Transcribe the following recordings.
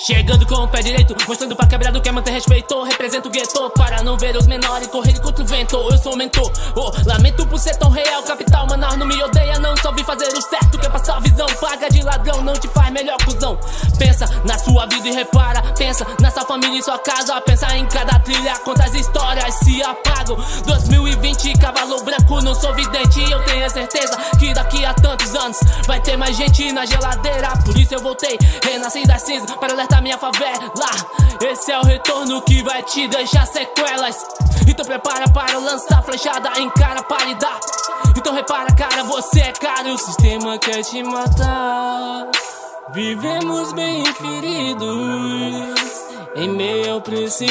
Chegando com o pé direito, mostrando pra quebrado que é manter respeito. Represento o gueto para não ver os menores correrem contra o vento. Eu sou o mentor, lamento por ser tão real. Capital, Manaus não me odeia não, só vim fazer o certo. Quer passar a visão, paga de ladrão, não te faz melhor cuzão. Pensa na sua vida e repara, pensa nessa família e sua casa. Pensa em cada trilha, quantas histórias se apagam. 2020, cavalo branco, não sou vidente. Eu tenho a certeza que daqui a tantos anos vai ter mais gente na geladeira. Por isso eu voltei, renasci das cinzas para alertar minha favela. Esse é o retorno que vai te deixar sequelas. Então prepara para lançar flechada em cara pálida. Então repara, cara, você é caro e o sistema quer te matar. Vivemos bem feridos em meio ao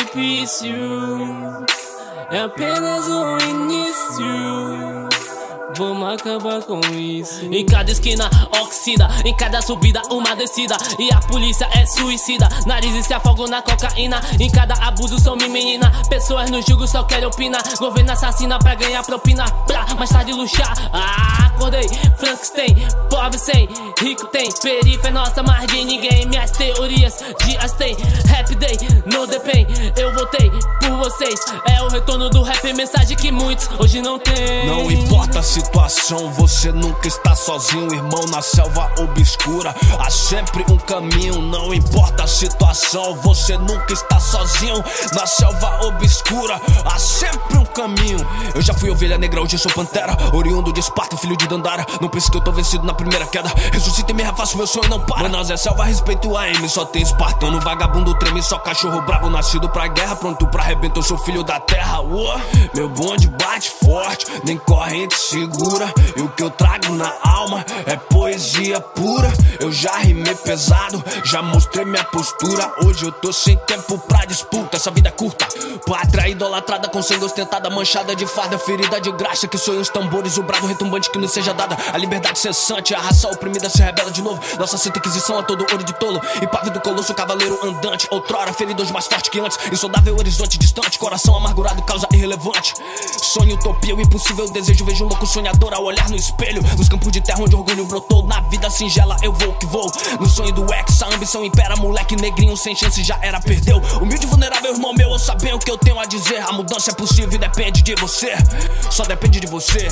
precipício. É apenas um início, vamos acabar com isso. Em cada esquina oxida, em cada subida uma descida. E a polícia é suicida, narizes se afogam na cocaína. Em cada abuso some menina, pessoas no julgo só querem opinar. Governo assassina pra ganhar propina, pra mais tarde luxar. Acordei, Frankenstein, pobre sem, rico tem. Perifa é nossa, mas de ninguém. Minhas teorias dias tem, rap day, no depend. Eu voltei por vocês, é o retorno do rap. Mensagem que muitos hoje não tem. Não importa a situação, você nunca está sozinho, irmão. Na selva obscura há sempre um caminho. Não importa a situação, você nunca está sozinho. Na selva obscura há sempre um caminho. Eu já fui ovelha negra, hoje sou pantera. Oriundo de Esparta, filho de Dandara. Não pense que eu tô vencido na primeira queda. Ressuscita e me refaço, meu sonho não para. Manaus é selva, respeito a M. Só tem espartano, vagabundo treme. Só cachorro bravo, nascido pra guerra. Pronto pra arrebentar, eu sou filho da terra. Meu bonde bate forte, nem corrente segura. E o que eu trago na alma é poesia pura. Eu já rimei pesado, já mostrei minha postura. Hoje eu tô sem tempo pra disputa, essa vida é curta. Pátria idolatrada, com sangue ostentada, manchada de farda, ferida de graxa. Que soem os tambores, o brado retumbante que nos seja dada. A liberdade cessante, a raça oprimida se rebela de novo. Nossa santa inquisição a todo ouro de tolo. E pave do colosso, cavaleiro andante. Outrora ferido hoje mais forte que antes. Insondável horizonte distante, coração amargurado, causa irrelevante. Sonho, utopia, o impossível desejo. Vejo um louco sonhador ao olhar no espelho. Nos campos de terra onde orgulho brotou. Na vida singela eu vou que vou. No sonho do ex, a ambição impera. Moleque negrinho sem chance já era, perdeu. Humilde, vulnerável, irmão meu, eu sabia o que eu tenho a dizer. A mudança é possível e depende de você. Só depende de você.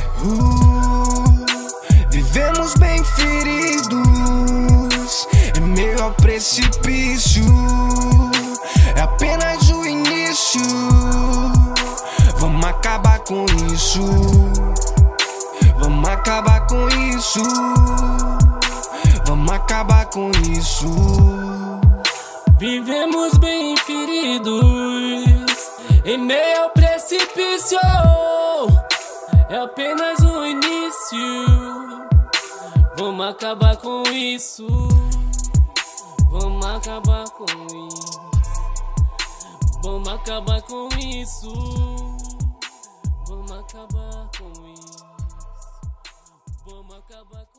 Vivemos bem feridos em meio ao precipício. É apenas o início, vamos acabar com isso. Vamos acabar com isso. Vamos acabar com isso. Vivemos bem feridos em meio ao precipício. É apenas um início, vamos acabar com isso. Vamos acabar com isso. Vamos acabar com isso. Vamos acabar com isso. Vamos acabar com isso.